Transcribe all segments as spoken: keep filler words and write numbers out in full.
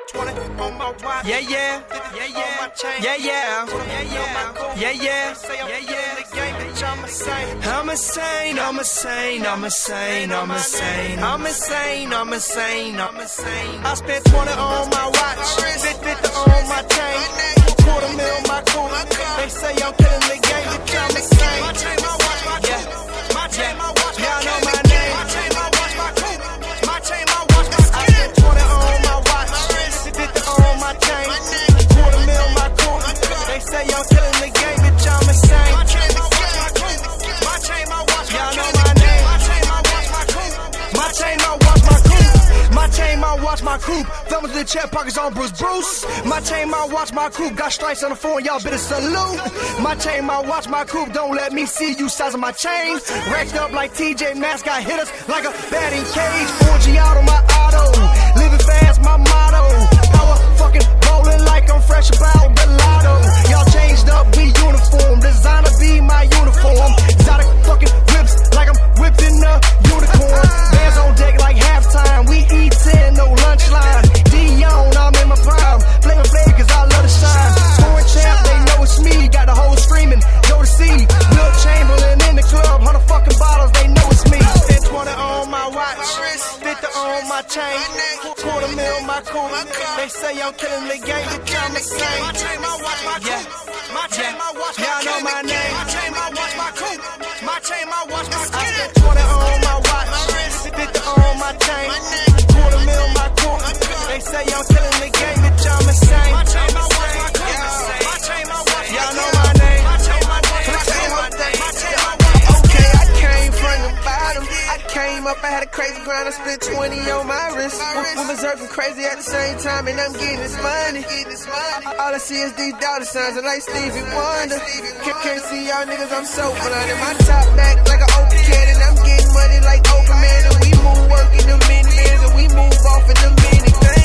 twenty on my watch. Yeah, yeah, yeah, yeah, yeah, yeah, yeah, yeah, yeah, yeah, yeah. I'm insane, I'm insane, I'm insane, I'm insane, I'm insane, I'm insane, I'm insane. I spent twenty on my watch, fifty on my chain, quarter mil on my coupe. They say I'm killing the game, but I'm insane. My chain, my watch, my coupe. My chain, my watch, y'all know my name. My chain, my watch, my coupe. My chain, my watch, my coupe. I spent twenty on my watch, fifty on my chain, quarter mil on my coupe. They say I'm killing the game, but I'm insane. My chain, my watch, my coupe. My chain, my watch, y'all know my name. My chain, my watch, my coupe. My chain, my watch, my coupe. My chain, my watch, my coupe. Thumbs in the chair, pockets on Bruce Bruce. My chain, my watch, my coupe. Got stripes on the phone, y'all better salute. My chain, my watch, my coupe. Don't let me see you size of my chain. Racked up like T J Maxx, got hit us like a batting cage. four G out on my auto. Living fast, my motto. Power fucking rolling like I'm fresh about the lotto. Y'all changed up, we uniform. Designer be my uniform. Exotic fucking whips like I'm whipping a unicorn. Bands on deck like halftime. We eat ten, no lunch line. Dion, I'm in my prime. Flavor Flav, cause I love to shine. Scoring champ, they know it's me. Got the whole screaming, go to see. Will Chamberlain in the club, hundred fucking bottles, they know it's me. Spent twenty on my watch, fifty on my chain, quarter mil on my coupe. They say I'm killing the game, but I'm insane. My chain, my watch, my coupe. My chain, my watch, y'all know my name. My chain, my watch, my coupe. My chain, my watch, my coupe. I spent twenty on my watch, fifty on my chain, quarter mil on my coupe. They say I'm killing the game, but I'm insane. My chain, my watch, my coupe. My chain, my watch, y'all know my name. My chain, my watch, my coupe. My chain, my watch. Okay, I came from the bottom. I came up, I had a crazy grind. I spent twenty on my wrist. Women surfing crazy at the same time, and I'm getting this money. All I see is these dollar signs, and like Stevie Wonder. Can't see y'all niggas, I'm so blinded. My top back like an open cannon. I'm getting money like open man, and we move work in the minivans, and we move off in the minivans.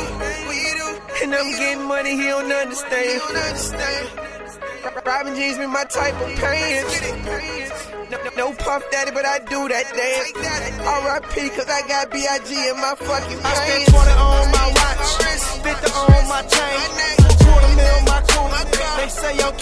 And I'm getting money, he don't understand. Robin G's be my type of pants. No, no, no Puff Daddy, but I do that dance. R I P cause I got B I G in my fucking pants. I spent twenty on my watch, fifty on my chain, quarter mil on my coupe. They say I'm